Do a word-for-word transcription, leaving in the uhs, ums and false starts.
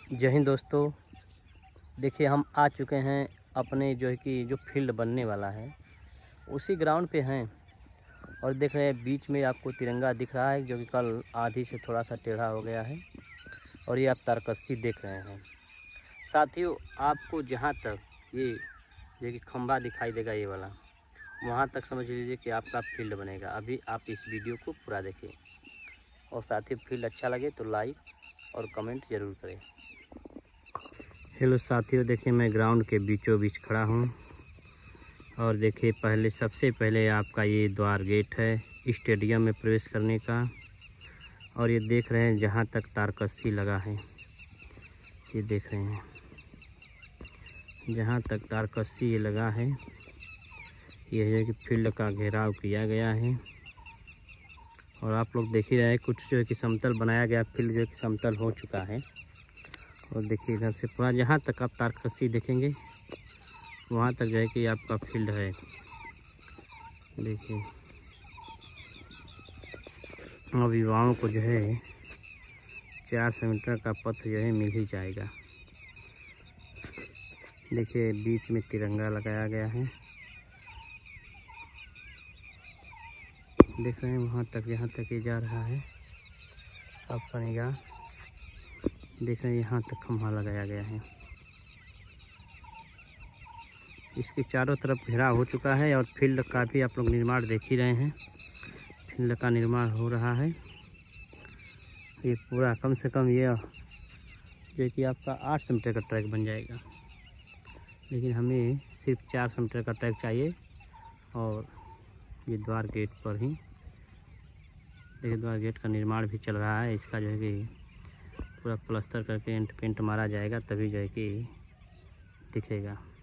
जय हिंद दोस्तों। देखिए हम आ चुके हैं अपने जो है कि जो फील्ड बनने वाला है उसी ग्राउंड पे हैं और देख रहे हैं बीच में आपको तिरंगा दिख रहा है जो कि कल आधी से थोड़ा सा टेढ़ा हो गया है और ये आप तारकस्सी देख रहे हैं। साथियों आपको जहाँ तक ये जो कि खंभा दिखाई देगा ये वाला वहाँ तक समझ लीजिए कि आपका फील्ड बनेगा। अभी आप इस वीडियो को पूरा देखें और साथियों फील्ड अच्छा लगे तो लाइक और कमेंट ज़रूर करें। हेलो साथियों, देखिए मैं ग्राउंड के बीचों बीच खड़ा हूँ और देखिए पहले सबसे पहले आपका ये द्वार गेट है स्टेडियम में प्रवेश करने का। और ये देख रहे हैं जहाँ तक तारकस्सी लगा है, ये देख रहे हैं जहाँ तक तारकस्सी ये लगा है। ये है कि फील्ड का घेराव किया गया है और आप लोग देख ही रहे हैं कुछ जो है कि समतल बनाया गया, फील्ड जो है कि समतल हो चुका है। और देखिए इधर से पूरा जहाँ तक आप तारकस्सी देखेंगे वहाँ तक जो है कि आपका फील्ड है। देखिए अभिभावकों को जो है चार सौ मीटर का पथ जो है मिल ही जाएगा। देखिए बीच में तिरंगा लगाया गया है, देख रहे हैं वहाँ तक जहाँ तक ये जा रहा है आपका निगाह। देख रहे हैं यहाँ तक खंभा लगाया गया है। इसके चारों तरफ घेरा हो चुका है और फील्ड का भी आप लोग निर्माण देख ही रहे हैं। फील्ड का निर्माण हो रहा है। ये पूरा कम से कम ये जो कि आपका आठ सौ मीटर का ट्रैक बन जाएगा, लेकिन हमें सिर्फ चार सौ मीटर का ट्रैक चाहिए। और ये द्वार गेट पर ही देखिए द्वार गेट का निर्माण भी चल रहा है। इसका जो है कि पूरा प्लास्टर करके एंट पेंट मारा जाएगा तभी जो है कि दिखेगा।